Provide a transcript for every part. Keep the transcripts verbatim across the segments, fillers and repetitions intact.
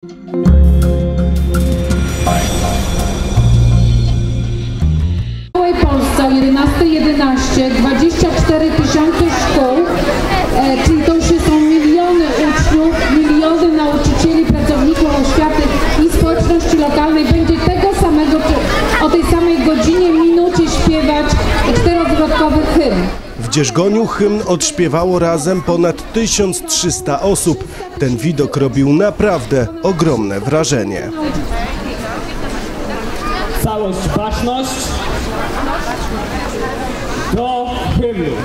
W całej Polsce o jedenastej jedenaście dwadzieścia cztery tysiące szkół, e, czyli to już są miliony uczniów, miliony nauczycieli, pracowników oświaty i społeczności lokalnej będzie tego samego, o tej samej godzinie, minucie śpiewać czterozwrotkowy hymn. W Dzierżgoniu hymn odśpiewało razem ponad tysiąc trzysta osób. Ten widok robił naprawdę ogromne wrażenie. Całość, baczność do hymnu.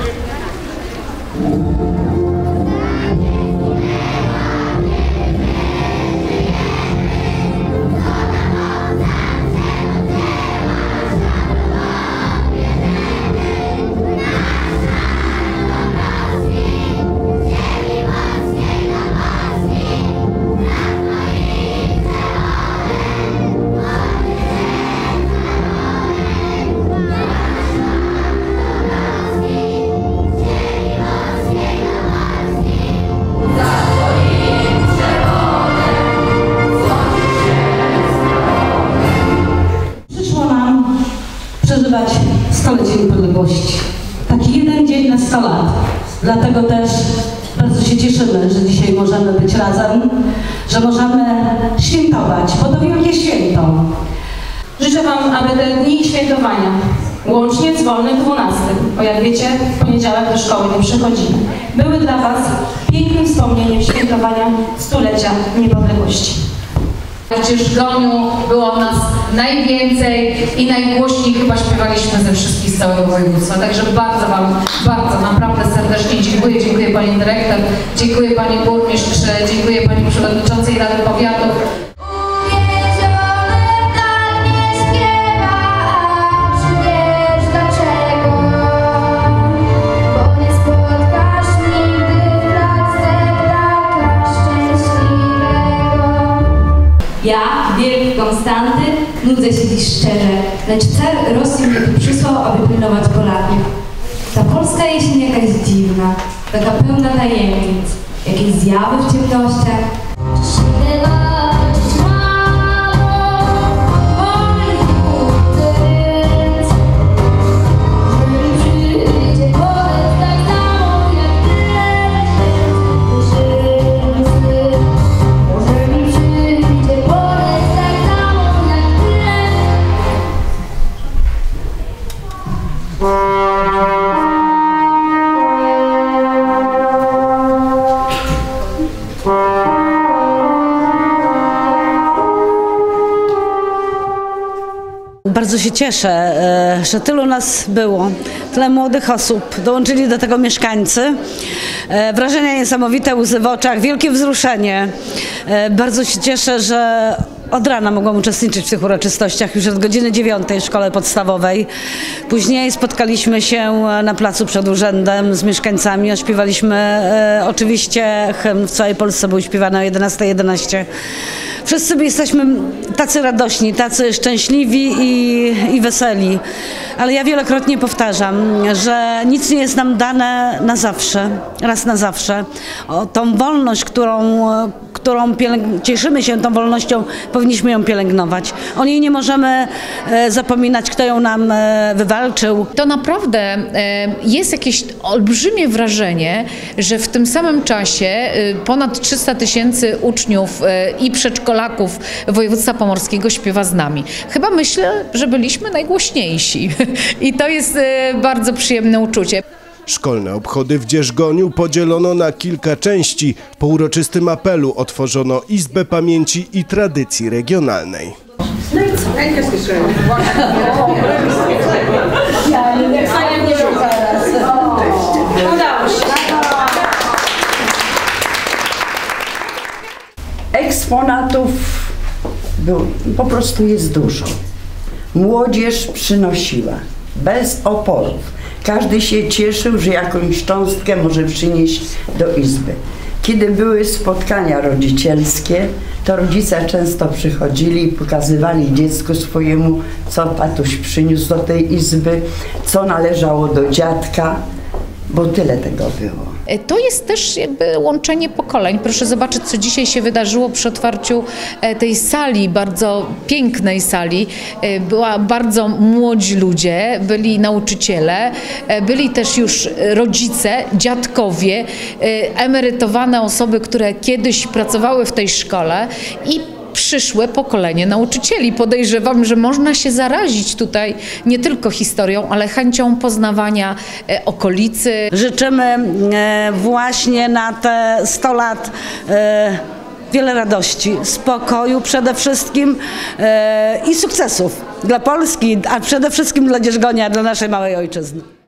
Przeżywać stolecie niepodległości. Taki jeden dzień na sto lat. Dlatego też bardzo się cieszymy, że dzisiaj możemy być razem, że możemy świętować, bo to wielkie święto. Życzę Wam, aby te dni świętowania, łącznie z wolnym dwunastym, bo jak wiecie, w poniedziałek do szkoły nie przychodzimy, były dla Was pięknym wspomnieniem świętowania stulecia niepodległości. W Dzierżgoniu było nas najwięcej i najgłośniej chyba śpiewaliśmy ze wszystkich z całego województwa. Także bardzo Wam, bardzo naprawdę serdecznie dziękuję. Dziękuję Pani Dyrektor, dziękuję Pani Burmistrz, dziękuję Pani Przewodniczącej Rady Powiatu. Ja, wielki Konstanty, nudzę się dziś szczerze, lecz car Rosji mnie tu przysłał, aby pilnować Polaków. Ta polska jesień jakaś dziwna, taka pełna tajemnic, jakieś zjawy w ciemnościach. Bardzo się cieszę, że tylu nas było, tyle młodych osób, dołączyli do tego mieszkańcy. Wrażenia niesamowite, łzy w oczach, wielkie wzruszenie. Bardzo się cieszę, że od rana mogłam uczestniczyć w tych uroczystościach, już od godziny dziewiątej w szkole podstawowej. Później spotkaliśmy się na placu przed urzędem z mieszkańcami, ośpiewaliśmy e, oczywiście hymn, w całej Polsce był śpiewany o jedenastej jedenaście. Wszyscy jesteśmy tacy radośni, tacy szczęśliwi i, i weseli. Ale ja wielokrotnie powtarzam, że nic nie jest nam dane na zawsze, raz na zawsze. O tą wolność, którą, którą cieszymy się tą wolnością, powinniśmy ją pielęgnować. O niej nie możemy e, zapominać, kto ją nam e, wywalczył. To naprawdę e, jest jakieś olbrzymie wrażenie, że w tym samym czasie e, ponad trzysta tysięcy uczniów e, i przedszkolaków województwa pomorskiego śpiewa z nami. Chyba myślę, że byliśmy najgłośniejsi i to jest e, bardzo przyjemne uczucie. Szkolne obchody w Dzierżgoniu podzielono na kilka części. Po uroczystym apelu otworzono Izbę Pamięci i Tradycji Regionalnej. No i co? Eksponatów był, po prostu jest dużo. Młodzież przynosiła bez oporów. Każdy się cieszył, że jakąś cząstkę może przynieść do izby. Kiedy były spotkania rodzicielskie, to rodzice często przychodzili i pokazywali dziecku swojemu, co tatuś przyniósł do tej izby, co należało do dziadka, bo tyle tego było. To jest też jakby łączenie pokoleń. Proszę zobaczyć, co dzisiaj się wydarzyło przy otwarciu tej sali, bardzo pięknej sali. Była bardzo młodzi ludzie, byli nauczyciele, byli też już rodzice, dziadkowie, emerytowane osoby, które kiedyś pracowały w tej szkole i przyszłe pokolenie nauczycieli. Podejrzewam, że można się zarazić tutaj nie tylko historią, ale chęcią poznawania e, okolicy. Życzymy e, właśnie na te sto lat e, wiele radości, spokoju przede wszystkim e, i sukcesów dla Polski, a przede wszystkim dla Dzierżgonia, dla naszej małej ojczyzny.